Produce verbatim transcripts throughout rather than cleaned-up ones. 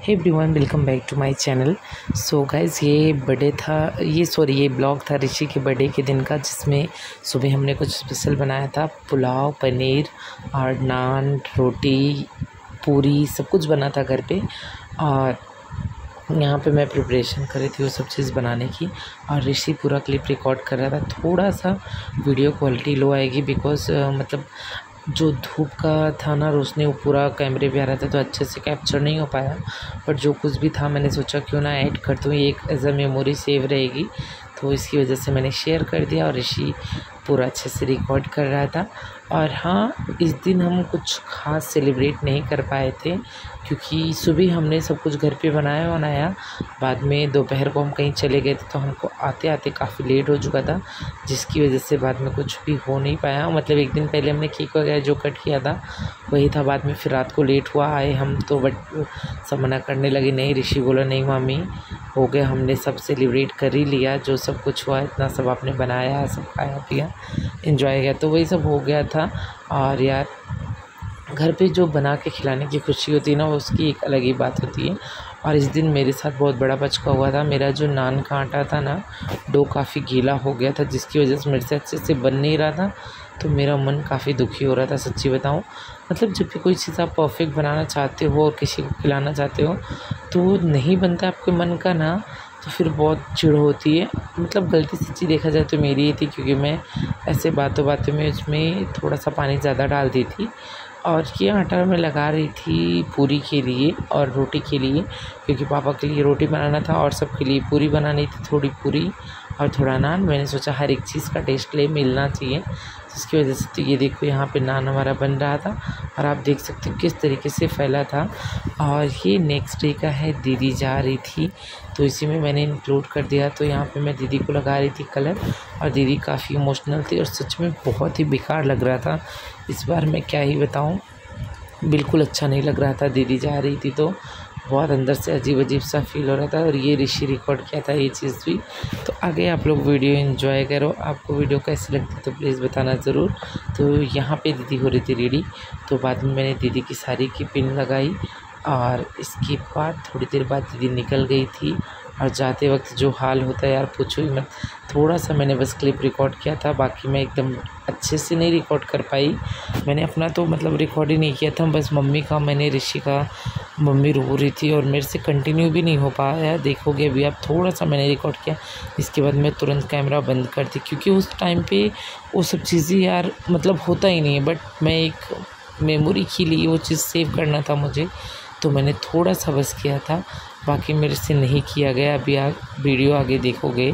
Hey everyone, welcome back to my channel. So guys, ये birthday था, ये sorry ये ब्लॉग था ऋषि के बर्थडे के दिन का, जिसमें सुबह हमने कुछ स्पेशल बनाया था। पुलाव, पनीर और नान, रोटी, पूरी, सब कुछ बना था घर पे। और यहाँ पे मैं प्रिपरेशन कर रही थी वो सब चीज़ बनाने की, और ऋषि पूरा क्लिप रिकॉर्ड कर रहा था। थोड़ा सा वीडियो क्वालिटी लो आएगी बिकॉज़ मतलब जो धूप का था ना, रोशनी वो पूरा कैमरे पे आ रहा था, तो अच्छे से कैप्चर नहीं हो पाया। बट जो कुछ भी था मैंने सोचा क्यों ना ऐड कर दूँ, ये एक एज अ मेमोरी सेव रहेगी, तो इसकी वजह से मैंने शेयर कर दिया। और ऋषि पूरा अच्छे से रिकॉर्ड कर रहा था। और हाँ, इस दिन हम कुछ ख़ास सेलिब्रेट नहीं कर पाए थे, क्योंकि सुबह हमने सब कुछ घर पे बनाया बनाया बाद में दोपहर को हम कहीं चले गए थे, तो हमको आते आते काफ़ी लेट हो चुका था, जिसकी वजह से बाद में कुछ भी हो नहीं पाया। मतलब एक दिन पहले हमने केक वगैरह जो कट किया था वही था, बाद में फिर रात को लेट हुआ आए हम तो, बट सब मना करने लगे। नहीं, ऋषि बोला नहीं मामी हो गया, हमने सब सेलिब्रेट कर ही लिया, जो सब कुछ हुआ इतना सब आपने बनाया, सब खाया पिया, एंजॉय किया, तो वही सब हो गया था। और यार, घर पे जो बना के खिलाने की खुशी होती है ना, उसकी एक अलग ही बात होती है। और इस दिन मेरे साथ बहुत बड़ा बचका हुआ था। मेरा जो नान का आटा था ना, डो काफ़ी गीला हो गया था, जिसकी वजह से मेरे से अच्छे से बन नहीं रहा था, तो मेरा मन काफ़ी दुखी हो रहा था, सच्ची बताऊं। मतलब जब भी कोई चीज़ आप परफेक्ट बनाना चाहते हो और किसी को खिलाना चाहते हो, तो नहीं बनता आपके मन का ना, तो फिर बहुत चिढ़ होती है। मतलब गलती सच्ची देखा जाए तो मेरी ही थी, क्योंकि मैं ऐसे बातों बातों में उसमें थोड़ा सा पानी ज़्यादा डाल दी थी। और ये आटा मैं लगा रही थी पूरी के लिए और रोटी के लिए, क्योंकि पापा के लिए रोटी बनाना था और सबके लिए पूरी बनानी थी। थोड़ी पूरी और थोड़ा नान, मैंने सोचा हर एक चीज़ का टेस्ट ले मिलना चाहिए, जिसकी वजह से तो ये देखो यहाँ पे नान हमारा बन रहा था, और आप देख सकते हो किस तरीके से फैला था। और ये नेक्स्ट डे का है, दीदी जा रही थी तो इसी में मैंने इंक्लूड कर दिया। तो यहाँ पे मैं दीदी को लगा रही थी कलर, और दीदी काफ़ी इमोशनल थी और सच में बहुत ही बेकार लग रहा था। इस बार मैं क्या ही बताऊँ, बिल्कुल अच्छा नहीं लग रहा था। दीदी जा रही थी तो बहुत अंदर से अजीब अजीब सा फील हो रहा था। और ये ऋषि रिकॉर्ड किया था ये चीज़ भी। तो आगे आप लोग वीडियो एंजॉय करो। आपको वीडियो कैसी लगती तो प्लीज़ बताना ज़रूर। तो यहाँ पे दीदी हो रही थी रेडी, तो बाद में मैंने दीदी की साड़ी की पिन लगाई, और इसके बाद थोड़ी देर बाद दीदी निकल गई थी। और जाते वक्त जो हाल होता है यार, पूछो ही मत। थोड़ा सा मैंने बस क्लिप रिकॉर्ड किया था, बाकी मैं एकदम अच्छे से नहीं रिकॉर्ड कर पाई। मैंने अपना तो मतलब रिकॉर्ड ही नहीं किया था, बस मम्मी का, मैंने ऋषि का। मम्मी रो रही थी और मेरे से कंटिन्यू भी नहीं हो पाया। देखोगे अभी आप, थोड़ा सा मैंने रिकॉर्ड किया, इसके बाद मैं तुरंत कैमरा बंद कर दी, क्योंकि उस टाइम पे वो सब चीज़ें यार मतलब होता ही नहीं है। बट मैं एक मेमोरी के लिए वो चीज़ सेव करना था मुझे, तो मैंने थोड़ा सा बस किया था, बाकी मेरे से नहीं किया गया। अभी आप वीडियो आगे देखोगे।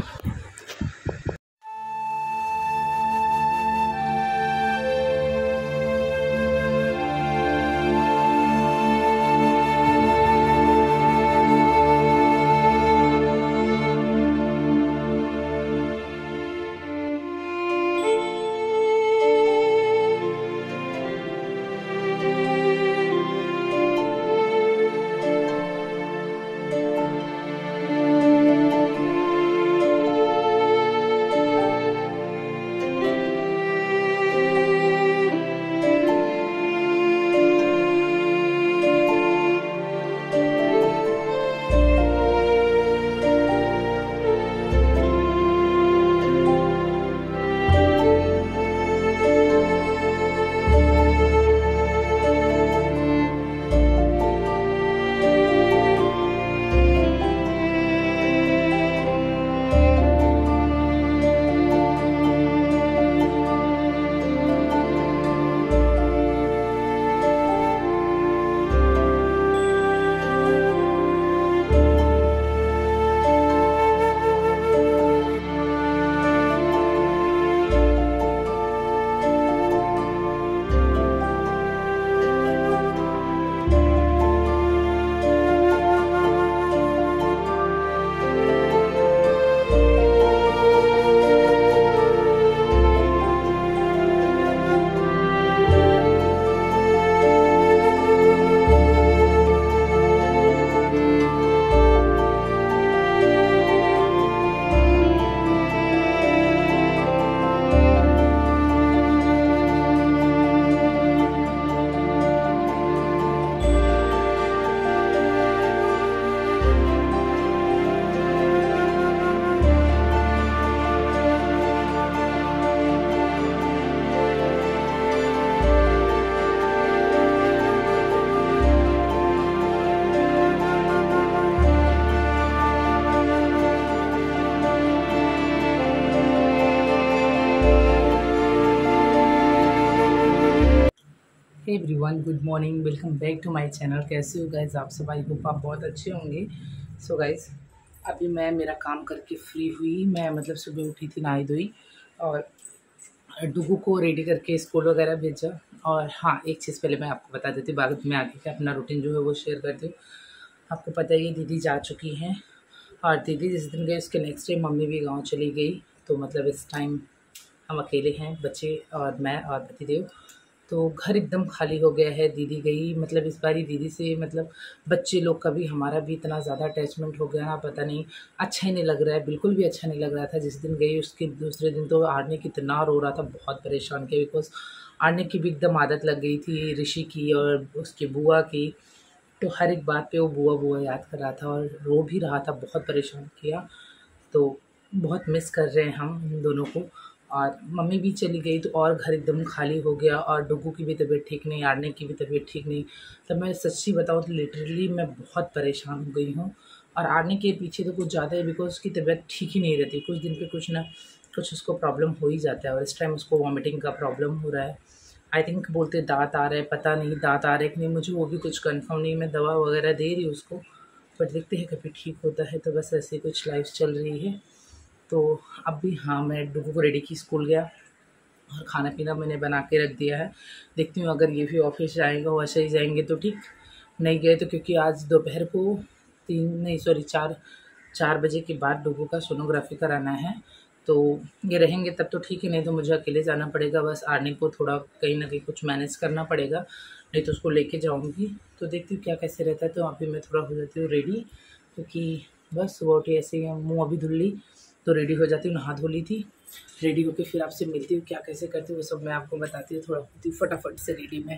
Hey everyone, good morning, welcome back to my channel. कैसे हो गाइस आप सब? आई होप आप बहुत अच्छे होंगे। सो गाइस, अभी मैं मेरा काम करके फ्री हुई। मैं मतलब सुबह उठी थी, नहाई धोई और डुगू को रेडी करके स्कूल वगैरह भेजा। और हाँ, एक चीज़ पहले मैं आपको बता देती हूँ, बाद में आगे का अपना रूटीन जो है वो शेयर करती हूँ। आपको पता है ये दीदी जा चुकी हैं और दीदी जिस दिन गई उसके नेक्स्ट डे मम्मी भी गाँव चली गई। तो मतलब इस टाइम हम अकेले हैं, बच्चे और मैं और पतिदेव। तो घर एकदम खाली हो गया है। दीदी गई, मतलब इस बारी दीदी से मतलब बच्चे लोग का भी हमारा भी इतना ज़्यादा अटैचमेंट हो गया ना, पता नहीं, अच्छा ही नहीं लग रहा है, बिल्कुल भी अच्छा नहीं लग रहा था। जिस दिन गई उसके दूसरे दिन तो आरने कितना रो रहा था, बहुत परेशान किया। बिकॉज आरने की भी एकदम आदत लग गई थी ऋषि की और उसकी बुआ की। तो हर एक बात पे वो बुआ बुआ याद कर रहा था और रो भी रहा था, बहुत परेशान किया। तो बहुत मिस कर रहे हैं हम इन दोनों को। और मम्मी भी चली गई तो और घर एकदम खाली हो गया। और डुगू की भी तबीयत ठीक नहीं, आरने की भी तबीयत ठीक नहीं। तब मैं सच्ची बताऊँ तो लिटरली मैं बहुत परेशान हो गई हूँ। और आरने के पीछे तो कुछ ज़्यादा है, बिकॉज उसकी तबीयत ठीक ही नहीं रहती। कुछ दिन पे कुछ ना कुछ उसको प्रॉब्लम हो ही जाता है और इस टाइम उसको वॉमिटिंग का प्रॉब्लम हो रहा है। आई थिंक बोलते दांत आ रहे हैं, पता नहीं दांत आ रहे कि नहीं, मुझे वो भी कुछ कंफर्म नहीं। मैं दवा वगैरह दे रही हूँ उसको, पर देखते हैं कभी ठीक होता है। तो बस ऐसे कुछ लाइफ चल रही है। तो अब भी हाँ, मैं डुगू को रेडी की, स्कूल गया और खाना पीना मैंने बना के रख दिया है। देखती हूँ अगर ये भी ऑफिस जाएगा, वैसे ही जाएंगे तो ठीक, नहीं गए तो, क्योंकि आज दोपहर को तीन नहीं सॉरी चार चार बजे के बाद डुगू का सोनोग्राफी कराना है। तो ये रहेंगे तब तो ठीक है, नहीं तो मुझे अकेले जाना पड़ेगा। बस आने को थोड़ा कहीं ना कहीं कुछ मैनेज करना पड़ेगा, नहीं तो उसको लेके जाऊँगी। तो देखती हूँ क्या कैसे रहता है। तो वहाँ पे मैं थोड़ा हो जाती हूँ रेडी, क्योंकि बस सुबह उठी ऐसे ही मुँह अभी धुल ली तो रेडी हो जाती हूँ। नहा धो ली थी, रेडी होके फिर आपसे मिलती हूँ, क्या कैसे करती हूँ वो सब मैं आपको बताती हूँ। थोड़ा होती हूँ फटाफट से रेडी में।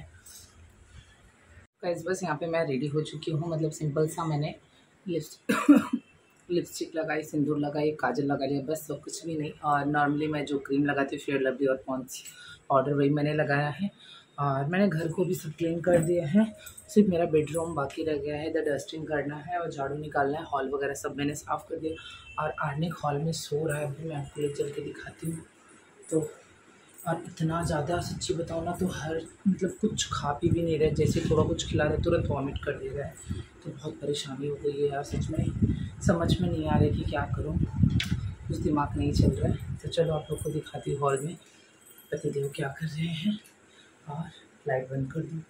गाइस बस यहाँ पे मैं रेडी हो चुकी हूँ। मतलब सिंपल सा मैंने लिपस्टिक लिपस्टिक लगाई, सिंदूर लगाई, काजल लगा लिया, बस और कुछ भी नहीं। और नॉर्मली मैं जो क्रीम लगाती हूँ फेयर लवली और पॉन्ड्स पाउडर, वही मैंने लगाया है। और मैंने घर को भी सब क्लीन कर दिया है, सिर्फ मेरा बेडरूम बाकी रह गया है। इधर डस्टिंग करना है और झाड़ू निकालना है। हॉल वगैरह सब मैंने साफ़ कर दिया। और आर्निक हॉल में सो रहा है, अभी मैं आपको ले चल के दिखाती हूँ। तो और इतना ज़्यादा सच्ची बताऊँ ना तो हर मतलब कुछ खा पी भी नहीं रहे, जैसे थोड़ा कुछ खिला रहे तुरंत वॉमिट कर दे रहा है। तो बहुत परेशानी हो गई है यार, सच में समझ में नहीं आ रही कि क्या करूँ, कुछ दिमाग नहीं चल रहा है। तो चलो आप लोग को दिखाती हूँ हॉल में पतिदेव क्या कर रहे हैं। और लाइट बंद कर दूँ,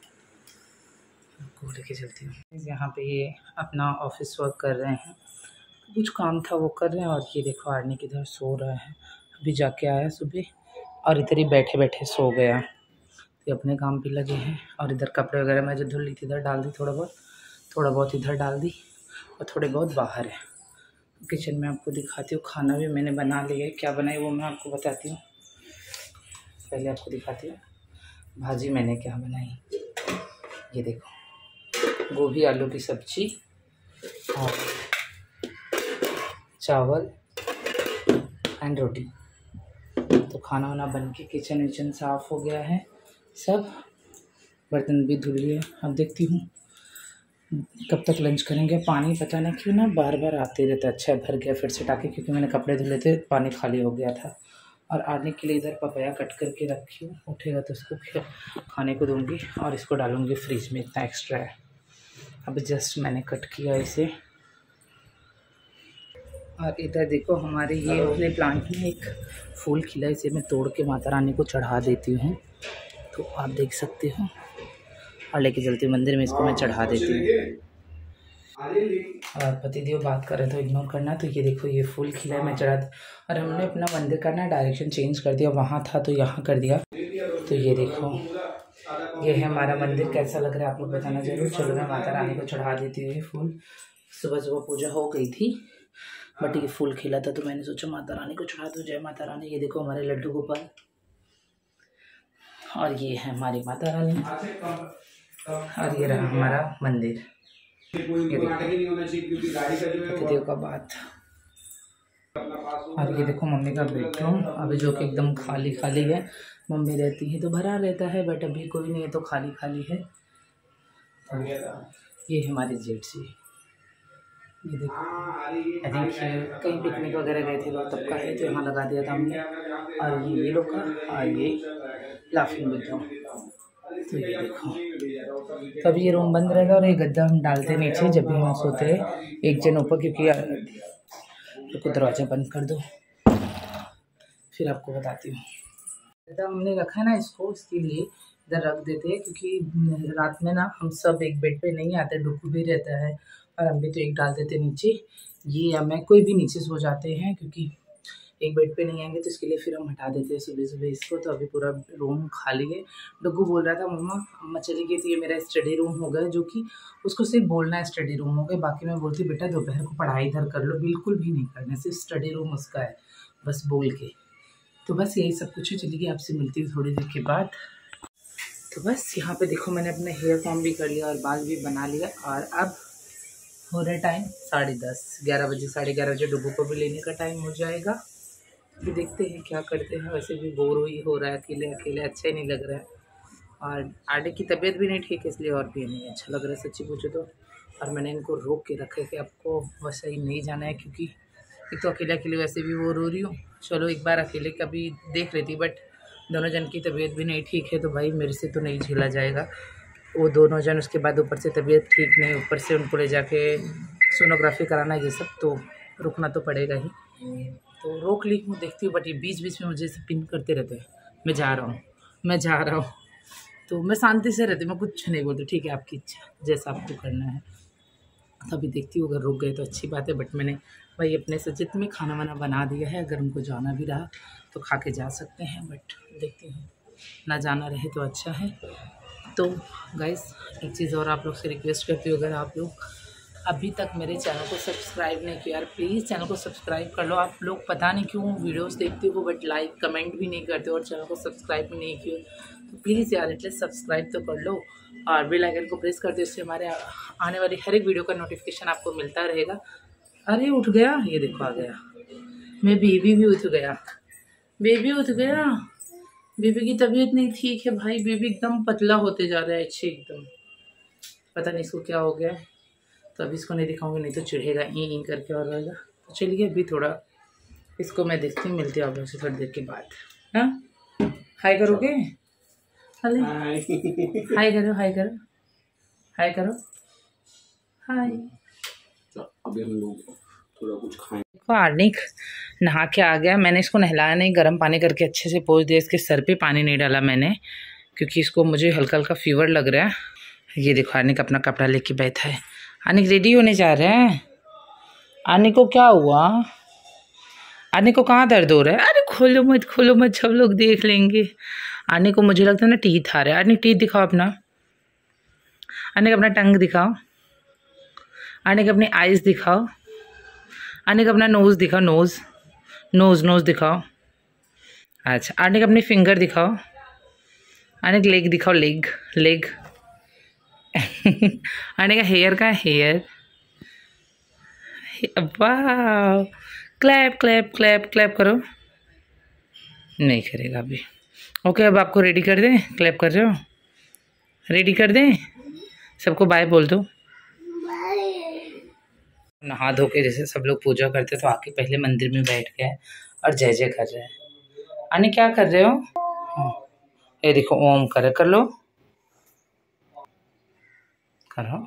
आपको लेके चलती हूँ। यहाँ पे ये अपना ऑफिस वर्क कर रहे हैं, कुछ काम था वो कर रहे हैं। और ये देखो आर्नी किधर सो रहा है, अभी जाके आया सुबह और इधर ही बैठे बैठे सो गया। तो अपने काम पे लगे हैं। और इधर कपड़े वगैरह मैं जो धुल ली थी इधर डाल दी, थोड़ा बहुत थोड़ा बहुत इधर डाल दी और थोड़े बहुत बाहर है। किचन में आपको दिखाती हूँ। खाना भी मैंने बना लिया है, क्या बनाई वो मैं आपको बताती हूँ। पहले आपको दिखाती हूँ भाजी मैंने क्या बनाई। ये देखो, गोभी आलू की सब्जी और चावल एंड रोटी। तो खाना वाना बन के किचन विचन साफ़ हो गया है, सब बर्तन भी धुल लिए। अब देखती हूँ कब तक लंच करेंगे। पानी पता नहीं क्यों ना बार बार आते रहता है। अच्छा भर गया फिर से टाके, क्योंकि मैंने कपड़े धुले थे, पानी खाली हो गया था। और आने के लिए इधर पपाया कट करके रखी हूँ, उठेगा तो उसको खाने को दूँगी और इसको डालूँगी फ्रिज में, इतना एक्स्ट्रा है। अब जस्ट मैंने कट किया इसे। और इधर देखो हमारे ये वाले प्लांट में एक फूल खिला, इसे मैं तोड़ के माता रानी को चढ़ा देती हूँ। तो आप देख सकते हो, और लेके चलती हूँ मंदिर में, इसको मैं चढ़ा देती हूँ। और पतिदेव बात कर रहे थे, इग्नोर करना। तो ये देखो ये फूल खिला है, मैं चढ़ा दी। और हमने अपना मंदिर का ना डायरेक्शन चेंज कर दिया, वहाँ था तो यहाँ कर दिया। तो ये देखो ये है हमारा मंदिर, कैसा लग रहा है आप लोग बताना जरूर। चलो मैं माता रानी को चढ़ा देती हूँ ये फूल। सुबह सुबह पूजा हो गई थी, बट ये फूल खिला था तो मैंने सोचा माता रानी को चढ़ा दूँ। जय माता रानी। ये देखो हमारे लड्डू गोपाल, और ये है हमारी माता रानी, और ये रहा हमारा मंदिर। ये देखो का बात। और ये देखो मम्मी का बेडरूम, अभी जो कि एकदम खाली खाली है। मम्मी रहती है तो भरा रहता है, बट अभी कोई नहीं है तो खाली खाली है। तो ये हमारी जेठ सी, ये देखो आई थिंक कहीं पिकनिक वगैरह गए थे लोग तब का है, तो यहाँ लगा दिया था हमने। और ये ये लोग का, और ये लाफिंग बुद्धा। तो ये देखो, तो अभी ये रूम बंद रहेगा और ये गद्दा हम डालते हैं नीचे जब भी हम सोते हैं, एक जन ऊपर, क्योंकि रुको दरवाज़ा बंद कर दो फिर आपको बताती हूँ। गद्दा हमने रखा है ना इसको, इसके लिए इधर रख देते हैं, क्योंकि रात में ना हम सब एक बेड पे नहीं आते, डुक्कू भी रहता है और हम भी तो एक डाल देते नीचे, ये या मैं कोई भी नीचे सो जाते हैं, क्योंकि एक बेड पे नहीं आएंगे तो इसके लिए फिर हम हटा देते हैं सुबह सुबह इसको। तो अभी पूरा रूम खाली है। डुग्गू बोल रहा था मम्मा अम्मा चली गई तो ये मेरा स्टडी रूम हो गया, जो कि उसको सिर्फ बोलना है स्टडी रूम हो गया, बाकी मैं बोलती बेटा दोपहर को पढ़ाई इधर कर लो, बिल्कुल भी नहीं करना, सिर्फ स्टडी रूम उसका है बस बोल के। तो बस यही सब कुछ है। चलिए आपसे मिलती हूँ थोड़ी देर के बाद। तो बस यहाँ पे देखो मैंने अपना हेयर फॉर्म भी कर लिया और बाल भी बना लिया, और अब हो रहा टाइम साढ़े दस ग्यारह बजे साढ़े ग्यारह बजे डुग्गू को भी लेने का टाइम हो जाएगा। तो देखते हैं क्या करते हैं। वैसे भी बोर हुई हो रहा है, अकेले अकेले अच्छा ही नहीं लग रहा है, और आडे की तबीयत भी नहीं ठीक है, इसलिए और भी नहीं अच्छा लग रहा है सच्ची पूछो तो। और मैंने इनको रोक के रखा है कि आपको वैसे ही नहीं जाना है, क्योंकि एक तो अकेले अकेले वैसे भी बोर हो रही हूँ। चलो एक बार अकेले का भी देख लेती, बट दोनों जन की तबीयत भी नहीं ठीक है, तो भाई मेरे से तो नहीं झेला जाएगा। वो दोनों जन, उसके बाद ऊपर से तबीयत ठीक नहीं, ऊपर से उनको ले जाके सोनोग्राफी कराना, ये सब तो रुकना तो पड़ेगा ही। तो रोक ली हूँ, देखती हूँ, बट ये बीच बीच में मुझे से पिन करते रहते हैं, मैं जा रहा हूँ मैं जा रहा हूँ। तो मैं शांति से रहती, मैं कुछ नहीं बोलती, ठीक है आपकी इच्छा जैसा आपको करना है। तभी देखती हूँ, अगर रुक गए तो अच्छी बात है, बट मैंने भाई अपने सचित में खाना वाना बना दिया है, अगर उनको जाना भी रहा तो खा के जा सकते हैं, बट देखती हूँ ना जाना रहे तो अच्छा है। तो गाइस एक चीज़ और आप लोग से रिक्वेस्ट करती हूँ, अगर आप लोग अभी तक मेरे चैनल को सब्सक्राइब नहीं किया यार, प्लीज़ चैनल को सब्सक्राइब कर लो। आप लोग पता नहीं क्यों वीडियोस देखते हो बट लाइक कमेंट भी नहीं करते और चैनल को सब्सक्राइब भी नहीं किए, तो प्लीज़ यार एटलीस्ट सब्सक्राइब तो कर लो और बेल आइकन को प्रेस कर दो, इससे हमारे आने वाली हर एक वीडियो का नोटिफिकेशन आपको मिलता रहेगा। अरे उठ गया, ये देखो आ गया, मैं बेबी भी उठ गया, बेबी उठ गया। बेबी की तबीयत नहीं ठीक है भाई, बेबी एकदम पतला होते जा रहा है, अच्छे एकदम, पता नहीं इसको क्या हो गया है। तो अभी इसको नहीं दिखाऊंगी, नहीं तो चिढ़ेगा ई ई करके और रहेगा। तो चलिए अभी थोड़ा इसको मैं देखती हूँ, मिलती हूँ आप लोग से थोड़ी देर के बाद। हाँ हाय करोगे, अरे हाय करो, हाय करो, हाय करो, हाय। अभी हम लोग थोड़ा कुछ खाएं। आर्निक नहा के आ गया, मैंने इसको नहलाया नहीं, गर्म पानी करके अच्छे से पोंछ दिया। इसके सर पे पानी नहीं डाला मैंने, क्योंकि इसको मुझे हल्का हल्का फीवर लग रहा है। ये देखो आर्निक अपना कपड़ा लेके बैठा है। आर्निक रेडी होने जा रहे हैं। आर्निक को क्या हुआ, आर्निक को कहाँ दर्द हो रहा है? अरे खोलो मत, खोलो मत, सब लोग देख लेंगे। आर्निक को मुझे लगता है ना टीथ आ रहा है। आर्निक टीथ दिखाओ अपना, आर्निक अपना टंग दिखाओ, आर्निक अपनी आइज़ दिखाओ, आर्निक अपना नोज़ दिखाओ, नोज़ नोज़ नोज़ दिखाओ। अच्छा आर्निक अपनी फिंगर दिखाओ, आर्निक लेग दिखाओ, लेग लेग आर्निक का हेयर का हेयर, वाह, क्लैप क्लैप क्लैप क्लैप करो। नहीं करेगा अभी। ओके अब आपको रेडी कर दें, क्लैप कर रहे हो, रेडी कर दें, सबको बाय बोल दो। नहा धो के जैसे सब लोग पूजा करते तो आके पहले मंदिर में बैठ गए और जय जय कर रहे हैं। आने क्या कर रहे हो? ये देखो ओम करे, कर लो, करो।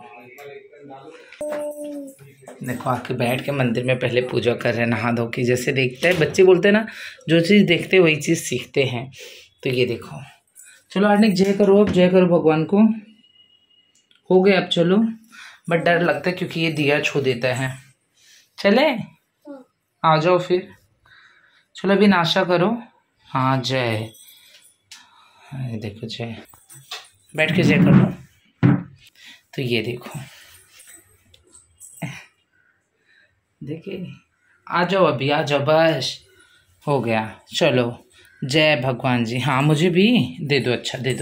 देखो आके बैठ के मंदिर में पहले पूजा कर रहे हैं नहा धो के। जैसे देखते हैं बच्चे बोलते हैं ना, जो चीज़ देखते हैं वही चीज़ सीखते हैं। तो ये देखो, चलो आर्निक जय करो, अब जय करो भगवान को। हो गए अब चलो, बट डर लगता है क्योंकि ये दिया छू देता है। चले आ जाओ फिर, चलो अभी नाश्ता करो। हाँ जय, देखो जय, बैठ के जय कर लो। तो ये देखो, देखिए आ जाओ अभी, आ जाओ, बस हो गया। चलो जय भगवान जी। हाँ मुझे भी दे दो, अच्छा दे दो,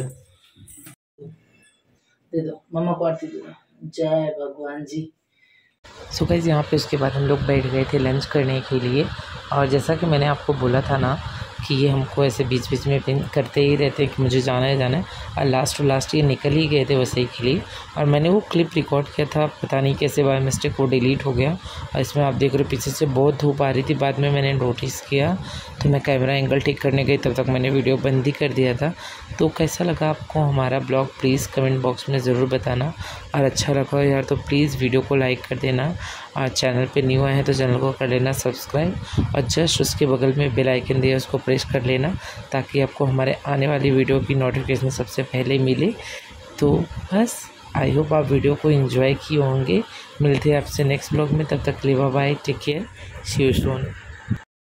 दे दो मम्मा को आरती दे दो। जय भगवान जी। सो गाइस यहाँ पे उसके बाद हम लोग बैठ गए थे लंच करने के लिए। और जैसा कि मैंने आपको बोला था ना कि ये हमको ऐसे बीच बीच में पिन करते ही रहते हैं कि मुझे जाना है जाना है, और लास्ट टू लास्ट ये निकल ही गए थे वैसे ही के लिए। और मैंने वो क्लिप रिकॉर्ड किया था, पता नहीं कैसे बाय मिस्टेक वो डिलीट हो गया। और इसमें आप देख रहे हो पीछे से बहुत धूप आ रही थी, बाद में मैंने नोटिस किया तो मैं कैमरा एंगल ठीक करने गई, तब तक मैंने वीडियो बंद ही कर दिया था। तो कैसा लगा आपको हमारा ब्लॉग प्लीज़ कमेंट बॉक्स में ज़रूर बताना, और अच्छा लगा यार तो प्लीज़ वीडियो को लाइक कर देना, और चैनल पे न्यू आए हैं तो चैनल को कर लेना सब्सक्राइब, और जस्ट उसके बगल में बेल आइकन दिया उसको प्रेस कर लेना, ताकि आपको हमारे आने वाली वीडियो की नोटिफिकेशन सबसे पहले मिले। तो बस आई होप आप वीडियो को एंजॉय किए होंगे। मिलते हैं आपसे नेक्स्ट ब्लॉग में, तब तक के लिए bye bye, take care, see you soon.